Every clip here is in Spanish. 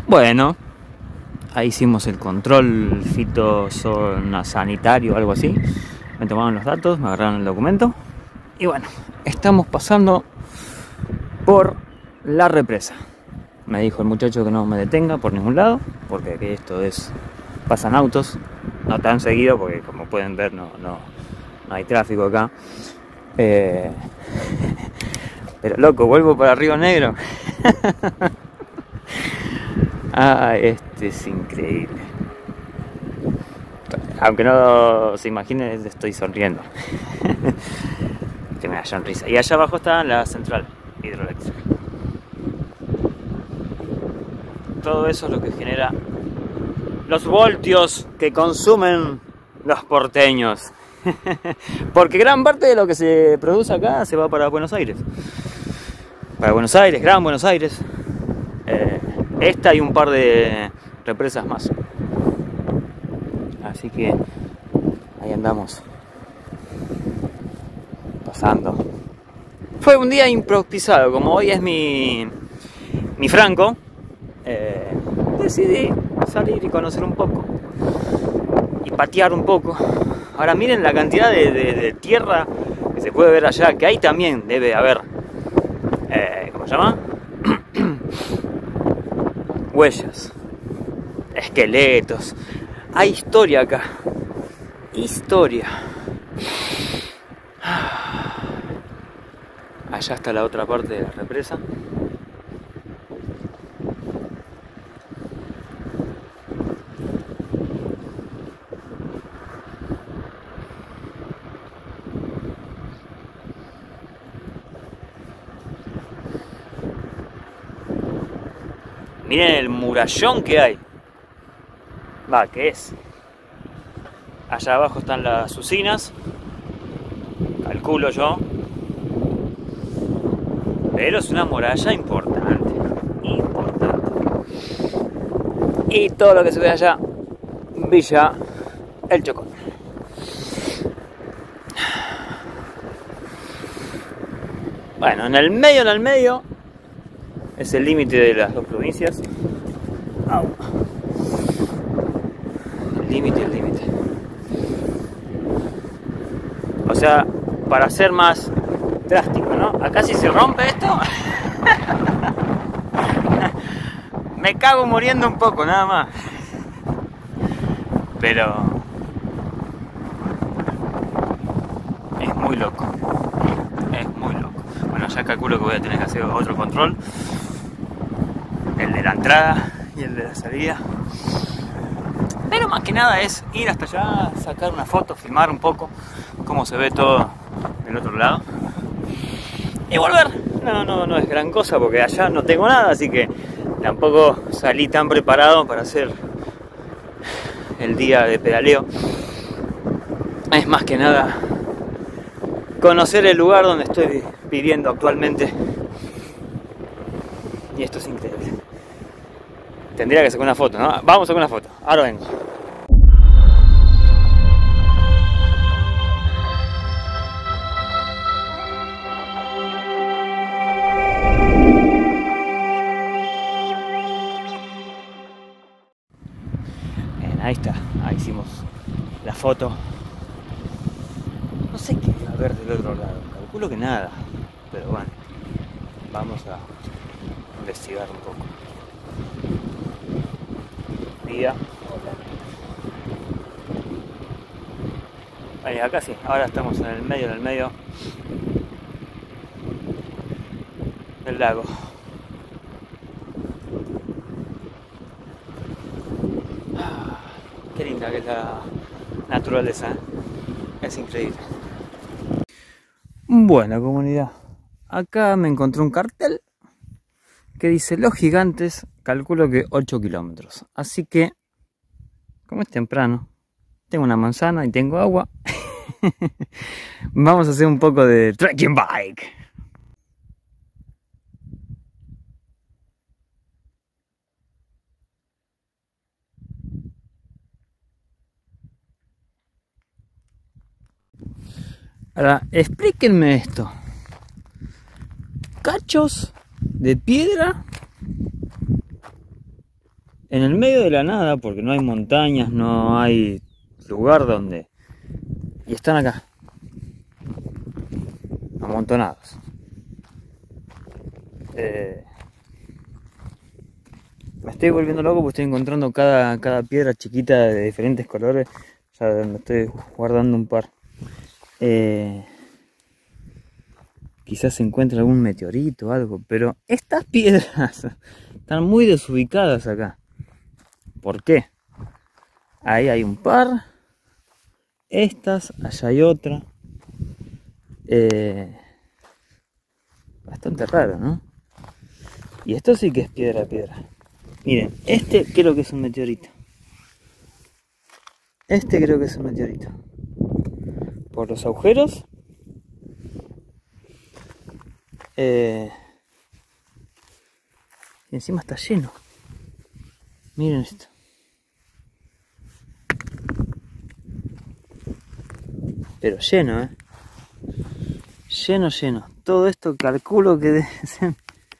Bueno, ahí hicimos el control fitosanitario o algo así. Me tomaron los datos, me agarraron el documento. Y bueno, estamos pasando por la represa. Me dijo el muchacho que no me detenga por ningún lado, porque aquí esto es... pasan autos, no tan seguido, porque como pueden ver no hay tráfico acá. Pero loco, vuelvo para Río Negro. Ah, este es increíble. Aunque no se imaginen, estoy sonriendo. Que me da sonrisa. Y allá abajo está la central hidroeléctrica. Todo eso es lo que genera los voltios que consumen los porteños. Porque gran parte de lo que se produce acá se va para Buenos Aires. Para Buenos Aires, Gran Buenos Aires. Esta y un par de represas más. Así que ahí andamos pasando. Fue un día improvisado, como hoy es mi franco. Decidí salir y conocer un poco y patear un poco. Ahora miren la cantidad de tierra que se puede ver allá, que ahí también debe haber ¿cómo se llama? Huellas, esqueletos. Hay historia acá, historia. Allá está la otra parte de la represa. Miren el murallón que hay. Va, ¿qué es? Allá abajo están las usinas. Calculo yo. Pero es una muralla importante. Importante. Y todo lo que se ve allá, Villa El Chocón. Bueno, en el medio es el límite de las dos provincias. El límite. O sea, para ser más drástico, ¿no? Acá si se rompe esto, me cago muriendo un poco, nada más. Pero es muy loco. Es muy loco. Bueno, ya calculo que voy a tener que hacer otro control. El de la entrada y el de la salida. Pero más que nada es ir hasta allá, sacar una foto, filmar un poco cómo se ve todo del otro lado y volver. No es gran cosa porque allá no tengo nada, así que tampoco salí tan preparado para hacer el día de pedaleo. Es más que nada conocer el lugar donde estoy viviendo actualmente. Y esto es increíble. Tendría que sacar una foto, ¿no? Vamos a sacar una foto. Ahora vengo. Bien, ahí está. Ahí hicimos la foto. No sé qué va a haber del otro lado. Calculo que nada. Pero bueno. Vamos a investigar un poco. Día. Ahí, acá sí, ahora estamos en el medio del lago. Qué linda que es la naturaleza, ¿eh? Es increíble. Bueno, comunidad, acá me encontré un cartel que dice Los Gigantes, calculo que 8 kilómetros. Así que, como es temprano, tengo una manzana y tengo agua. Vamos a hacer un poco de trekking bike. Ahora, explíquenme esto. Cachos de piedra en el medio de la nada, porque no hay montañas, no hay lugar donde... Y están acá, amontonados. Me estoy volviendo loco porque estoy encontrando cada piedra chiquita de diferentes colores. Ya me estoy guardando un par. Quizás se encuentre algún meteorito o algo, pero estas piedras están muy desubicadas acá. ¿Por qué? Ahí hay un par. Estas, allá hay otra. Bastante raro, ¿no? Y esto sí que es piedra. Miren, este creo que es un meteorito. Este creo que es un meteorito. Por los agujeros. Y encima está lleno. Miren esto. Pero lleno, Lleno. Todo esto calculo que debe ser...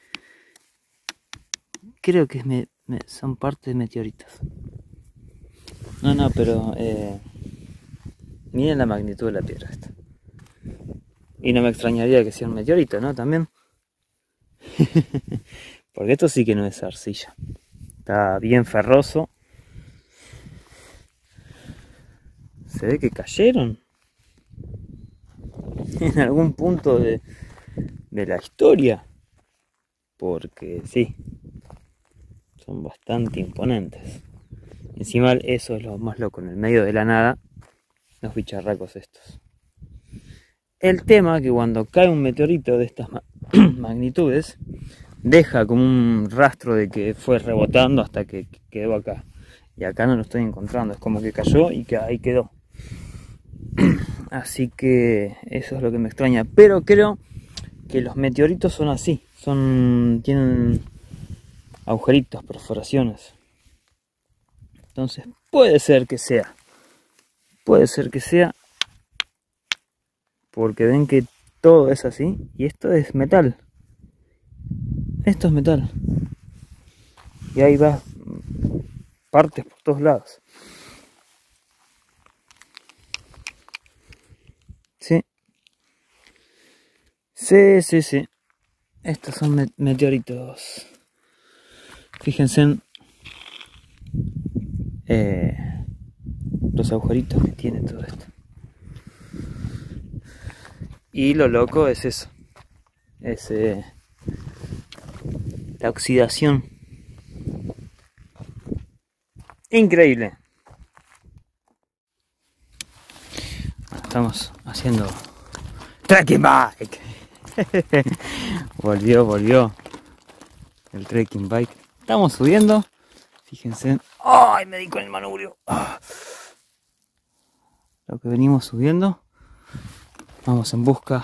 Creo que son parte de meteoritos. No, pero... miren la magnitud de la piedra esta. Y no me extrañaría que sea un meteorito, ¿no? También. Porque esto sí que no es arcilla. Está bien ferroso. Se ve que cayeron en algún punto de la historia. Porque sí, son bastante imponentes. Encima eso es lo más loco, en el medio de la nada, los bicharracos estos. El tema es que cuando cae un meteorito de estas magnitudes, deja como un rastro de que fue rebotando hasta que quedó acá. Y acá no lo estoy encontrando, es como que cayó y que ahí quedó. Así que eso es lo que me extraña. Pero creo que los meteoritos son así, tienen agujeritos, perforaciones. Entonces puede ser que sea, porque ven que todo es así y esto es metal. Esto es metal. Y ahí va partes por todos lados. Sí. Estos son meteoritos. Fíjense en los agujeritos que tiene todo esto. Y lo loco es eso. Es la oxidación. Increíble. Estamos haciendo trekking bike. volvió el trekking bike. Estamos subiendo. Fíjense. ¡Ay! Me di con el manubrio. Lo que venimos subiendo. Vamos en busca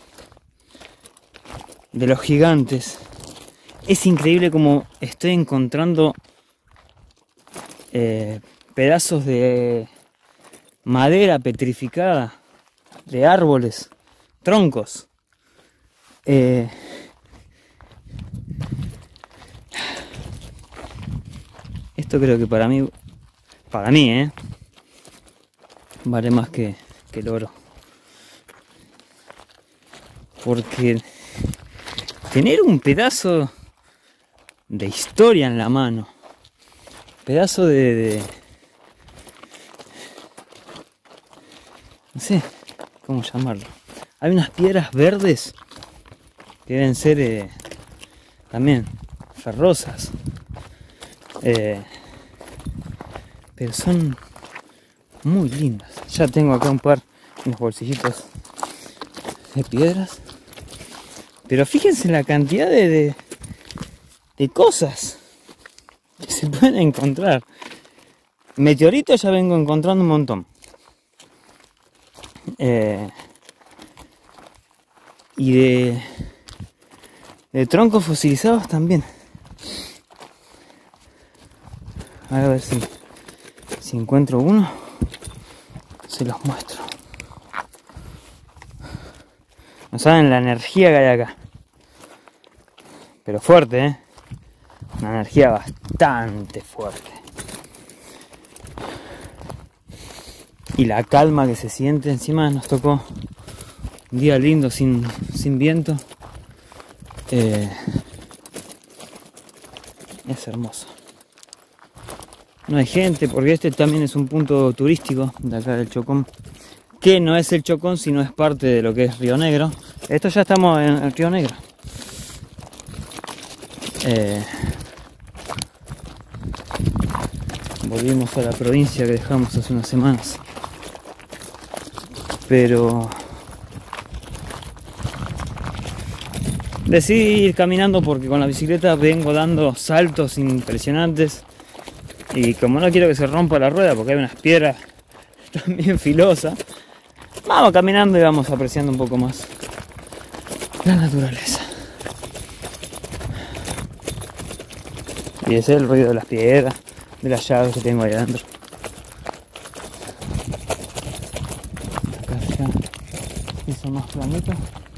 de los gigantes. Es increíble como estoy encontrando pedazos de madera petrificada, de árboles, troncos. Esto creo que para mí, vale más que el oro. Porque tener un pedazo de historia en la mano, pedazo de no sé cómo llamarlo. Hay unas piedras verdes que deben ser también ferrosas, pero son muy lindas. Ya tengo acá un par en los bolsillitos de piedras, pero fíjense la cantidad de cosas que se pueden encontrar. Meteoritos ya vengo encontrando un montón. Y de troncos fosilizados también. A ver si encuentro uno, se los muestro. No saben la energía que hay acá. Pero fuerte, Una energía bastante fuerte. Y la calma que se siente. Encima nos tocó un día lindo sin viento. Es hermoso. No hay gente porque este también es un punto turístico de acá del Chocón, que no es el Chocón sino es parte de lo que es Río Negro. Esto ya estamos en el Río Negro. Volvimos a la provincia que dejamos hace unas semanas, pero decidí ir caminando porque con la bicicleta vengo dando saltos impresionantes y como no quiero que se rompa la rueda porque hay unas piedras también filosas, vamos caminando y vamos apreciando un poco más la naturaleza. Y ese es el ruido de las piedras, de las llaves que tengo ahí adentro. Acá ya hizo más planito.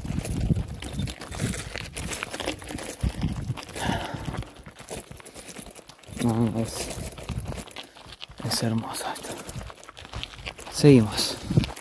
No, es hermoso esto. Seguimos.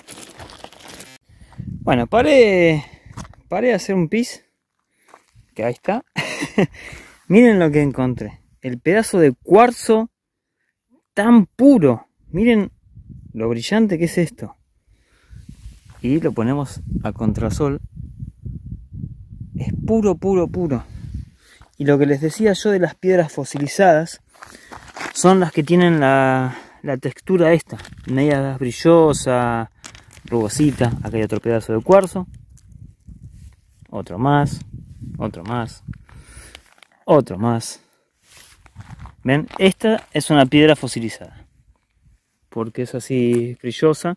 Bueno, paré a hacer un pis. Que ahí está. Miren lo que encontré. El pedazo de cuarzo tan puro. Miren lo brillante que es esto. Y lo ponemos a contrasol. Es puro, puro, puro. Y lo que les decía yo de las piedras fosilizadas son las que tienen la textura esta, media brillosa, rugosita. Acá hay otro pedazo de cuarzo, otro más, otro más, otro más. ¿Ven? Esta es una piedra fosilizada porque es así brillosa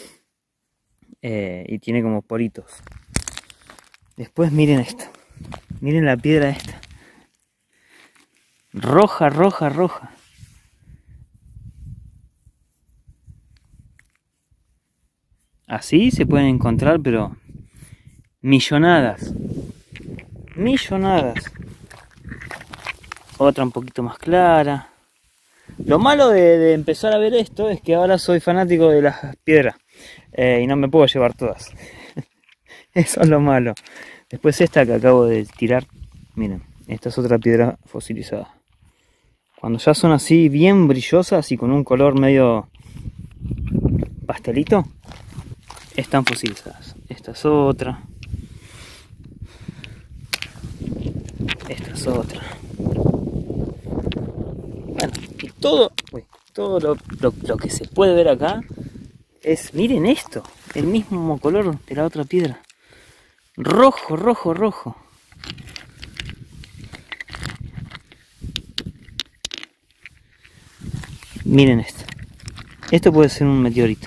y tiene como poritos. Después miren esto, miren la piedra esta. Roja, roja, roja. Así se pueden encontrar, pero millonadas. Millonadas. Otra un poquito más clara. Lo malo de empezar a ver esto es que ahora soy fanático de las piedras. Y no me puedo llevar todas. Eso es lo malo. Después esta que acabo de tirar. Miren, esta es otra piedra fosilizada. Cuando ya son así bien brillosas y con un color medio pastelito, están fosilizadas. Esta es otra. Esta es otra. Bueno, y todo lo que se puede ver acá es, miren esto, el mismo color de la otra piedra. Rojo, rojo, rojo. Miren esto. Esto puede ser un meteorito.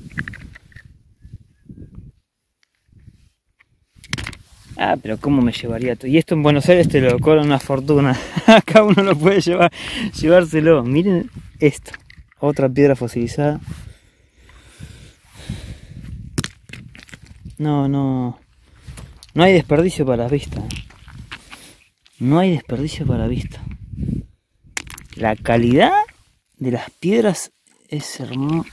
Ah, pero cómo me llevaría todo. Y esto en Buenos Aires te lo cobran una fortuna. Acá uno lo puede llevárselo. Miren esto. Otra piedra fosilizada. No hay desperdicio para la vista. No hay desperdicio para la vista. La calidad de las piedras es hermosa.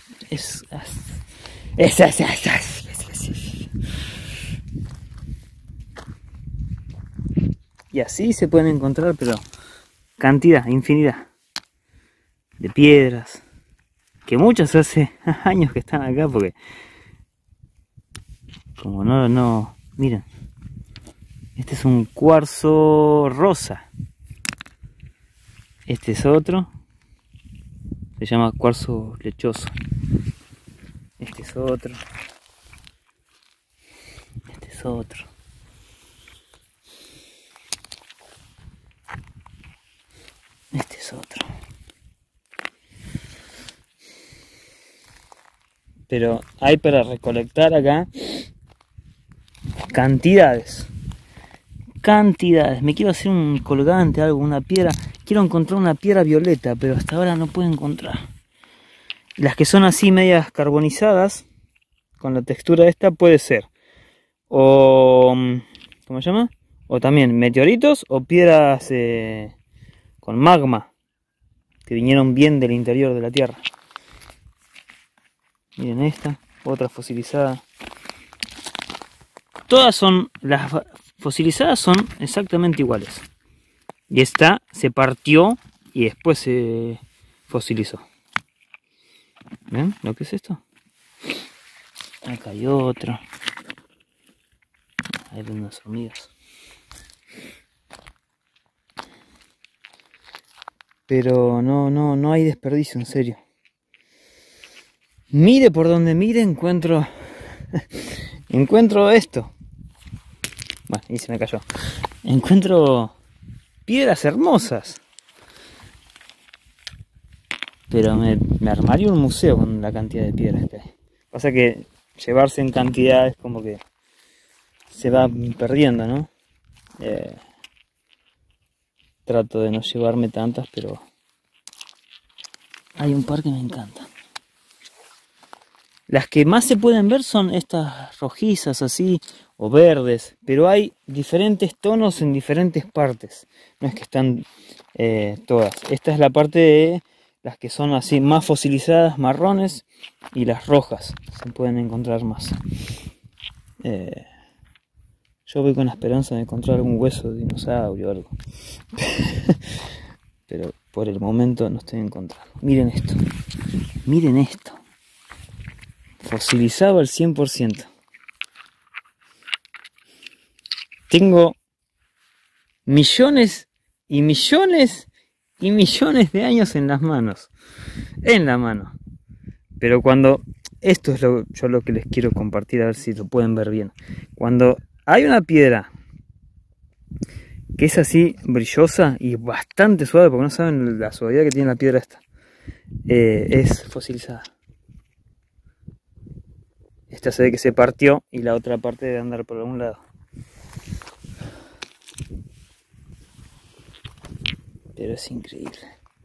Y así se pueden encontrar, pero cantidad, infinidad de piedras. Que muchas hace años que están acá porque como no, miren. Este es un cuarzo rosa. Este es otro. Se llama cuarzo lechoso. Este es otro. Este es otro. Este es otro. Pero hay para recolectar acá cantidades. Cantidades. Me quiero hacer un colgante, algo, una piedra. Quiero encontrar una piedra violeta, pero hasta ahora no puedo encontrar. Las que son así medias carbonizadas, con la textura esta, puede ser. O, ¿cómo se llama? O también meteoritos o piedras con magma, que vinieron bien del interior de la Tierra. Miren esta, otra fosilizada. Todas son, las fosilizadas son exactamente iguales. Y esta se partió y después se fosilizó. ¿Ven lo que es esto? Acá hay otro. Hay unas hormigas. Pero no hay desperdicio, en serio. Mire por donde mire, encuentro esto. Bueno, y se me cayó. Encuentro piedras hermosas. Pero me armaría un museo con la cantidad de piedras que hay. Pasa que llevarse en cantidad es como que se va perdiendo, ¿no? Trato de no llevarme tantas, pero hay un par que me encantan. Las que más se pueden ver son estas rojizas así, o verdes, pero hay diferentes tonos en diferentes partes. No es que están todas. Esta es la parte de las que son así más fosilizadas, marrones, y las rojas. Se pueden encontrar más. Yo voy con la esperanza de encontrar algún hueso de dinosaurio o algo. Pero por el momento no estoy encontrando. Miren esto. Miren esto. Fosilizado al 100%. Tengo millones y millones y millones de años en las manos. En la mano. Pero cuando... Esto es yo lo que les quiero compartir, a ver si lo pueden ver bien. Cuando hay una piedra que es así brillosa y bastante suave, porque no saben la suavidad que tiene la piedra esta, es fosilizada. Esta se ve que se partió y la otra parte debe andar por algún lado. Pero es increíble.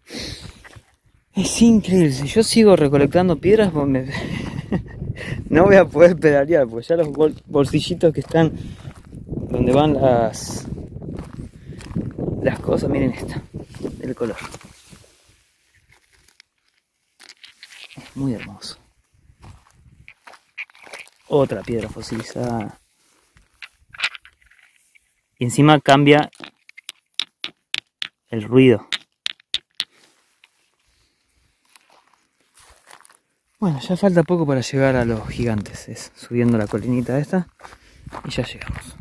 Es increíble. Si yo sigo recolectando piedras, pues no voy a poder pedalear, porque ya los bolsillitos que están donde van las cosas, miren esta, el color. Es muy hermoso. Otra piedra fosilizada. Y encima cambia el ruido. Bueno, ya falta poco para llegar a los gigantes. Es subiendo la colinita esta y ya llegamos.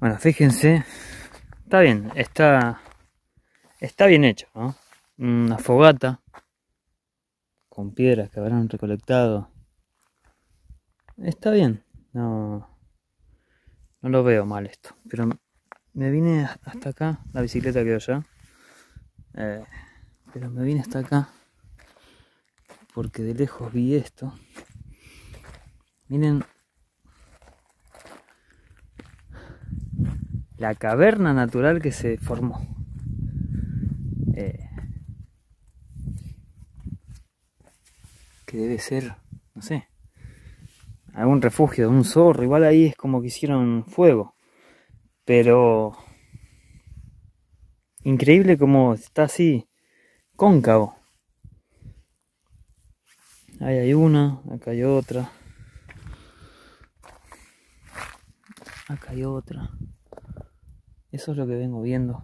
Bueno, fíjense, está bien, está bien hecho, ¿no? Una fogata con piedras que habrán recolectado. Está bien, no lo veo mal esto, pero me vine hasta acá, la bicicleta quedó allá, pero me vine hasta acá porque de lejos vi esto. Miren la caverna natural que se formó. Que debe ser, no sé, algún refugio de un zorro. Igual ahí es como que hicieron fuego, pero increíble como está así cóncavo. Ahí hay una, acá hay otra, acá hay otra. Eso es lo que vengo viendo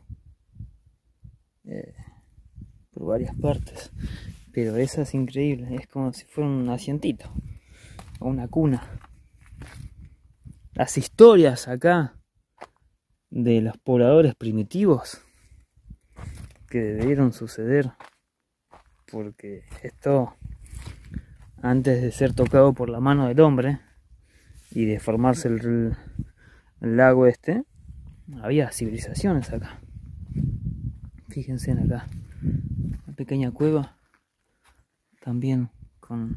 por varias partes, pero esa es increíble, es como si fuera un asientito o una cuna. Las historias acá de los pobladores primitivos que debieron suceder, porque esto, antes de ser tocado por la mano del hombre y de formarse el lago este, había civilizaciones acá. Fíjense en acá, una pequeña cueva también con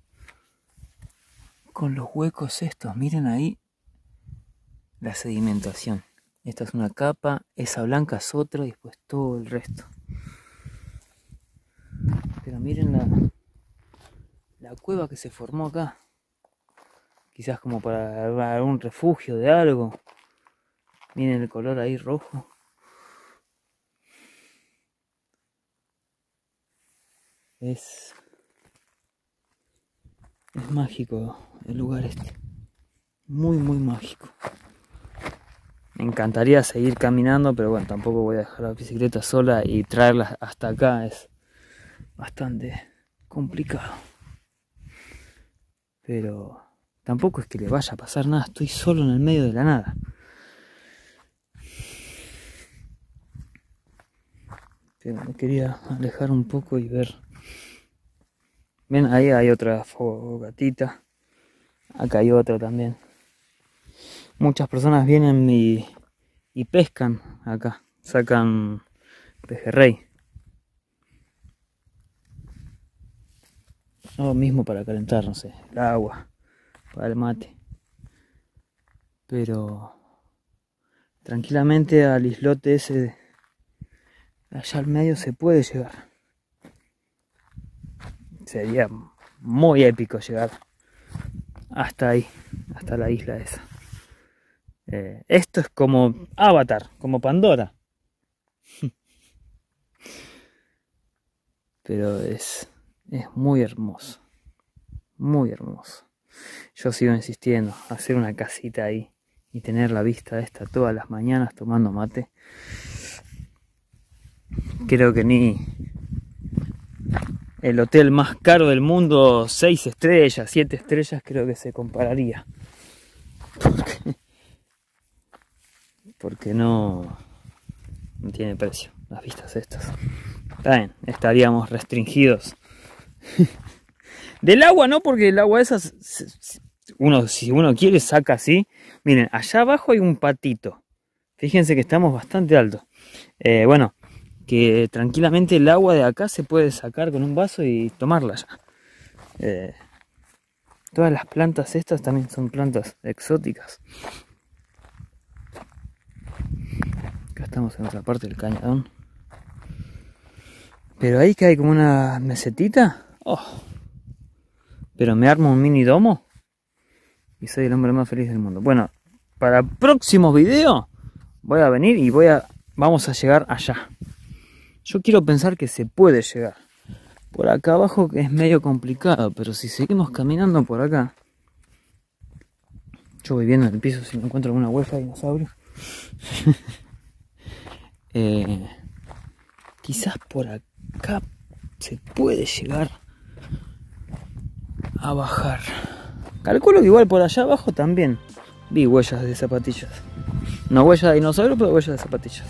los huecos estos. Miren ahí la sedimentación. Esta es una capa, esa blanca es otra y después todo el resto. Pero miren la cueva que se formó acá. Quizás como para algún refugio de algo. Miren el color ahí rojo. Es mágico el lugar este. Muy mágico. Me encantaría seguir caminando, pero bueno, tampoco voy a dejar la bicicleta sola y traerla hasta acá. Es bastante complicado. Pero tampoco es que le vaya a pasar nada. Estoy solo en el medio de la nada. Pero me quería alejar un poco y ver. Ven, ahí hay otra fogatita. Acá hay otra también. Muchas personas vienen y pescan acá. Sacan pejerrey. O mismo para calentar, no sé, el agua, para el mate. Pero tranquilamente al islote ese de allá al medio se puede llegar. Sería muy épico llegar hasta ahí, hasta la isla esa. Esto es como Avatar, como Pandora. Pero es muy hermoso. Muy hermoso. Yo sigo insistiendo, hacer una casita ahí y tener la vista esta todas las mañanas tomando mate. Creo que ni el hotel más caro del mundo, 6 estrellas, 7 estrellas, creo que se compararía. Porque no tiene precio las vistas estas. Está bien, estaríamos restringidos. Del agua no, porque el agua esa, si uno quiere saca así. Miren, allá abajo hay un patito. Fíjense que estamos bastante altos. Bueno, que tranquilamente el agua de acá se puede sacar con un vaso y tomarla ya. Todas las plantas estas también son plantas exóticas. Acá estamos en otra parte del cañadón. Pero ahí que hay como una mesetita. Oh. Pero me armo un mini domo y soy el hombre más feliz del mundo. Bueno, para próximos videos voy a venir y vamos a llegar allá. Yo quiero pensar que se puede llegar. Por acá abajo es medio complicado, pero si seguimos caminando por acá. Yo voy viendo en el piso si me encuentro alguna hueja de dinosaurio. Quizás por acá se puede llegar a bajar. Calculo que igual por allá abajo también vi huellas de zapatillas. No huella de dinosaurio, pero huella de zapatillas.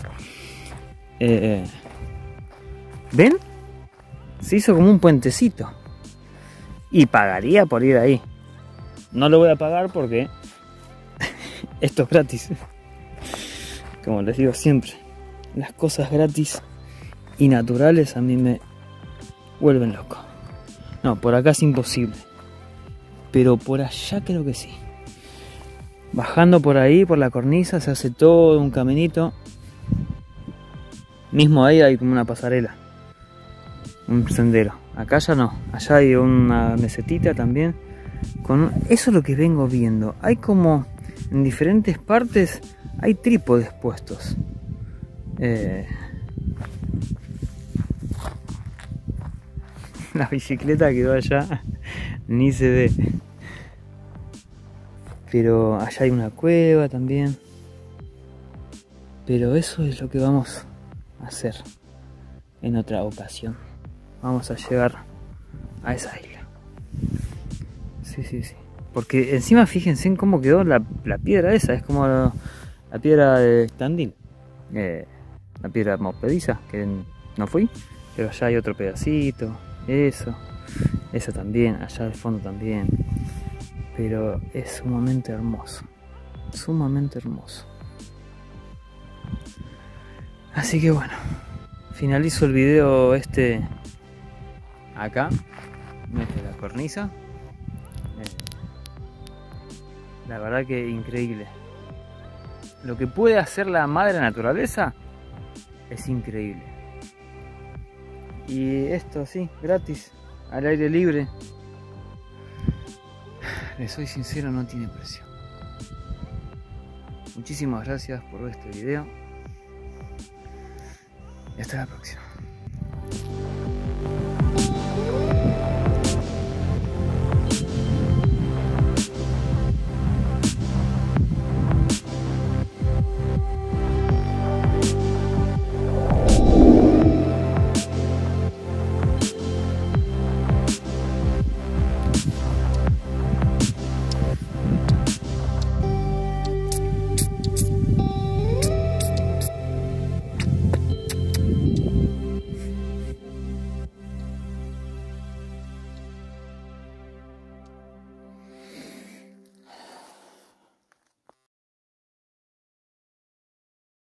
¿Ven? Se hizo como un puentecito. Y pagaría por ir ahí. No lo voy a pagar porque esto es gratis. Como les digo siempre, las cosas gratis y naturales a mí me vuelven loco. No, por acá es imposible. Pero por allá creo que sí. Bajando por ahí, por la cornisa, se hace todo un caminito. Mismo ahí hay como una pasarela. Un sendero. Acá ya no. Allá hay una mesetita también. Eso es lo que vengo viendo. Hay como en diferentes partes hay trípodes puestos. La bicicleta quedó allá. Ni se ve. Pero allá hay una cueva también. Pero eso es lo que vamos a hacer en otra ocasión. Vamos a llegar a esa isla. Sí, sí, sí. Porque encima fíjense en cómo quedó la piedra esa. Es como la piedra de Tandil. La piedra movediza, que no fui. Pero allá hay otro pedacito. Eso también. Allá de fondo también. Pero es sumamente hermoso. Sumamente hermoso. Así que bueno. Finalizo el video acá. Desde la cornisa. La verdad que increíble. Lo que puede hacer la madre naturaleza es increíble. Y esto así, gratis, al aire libre. Les soy sincero, no tiene precio. Muchísimas gracias por ver este video. Y hasta la próxima.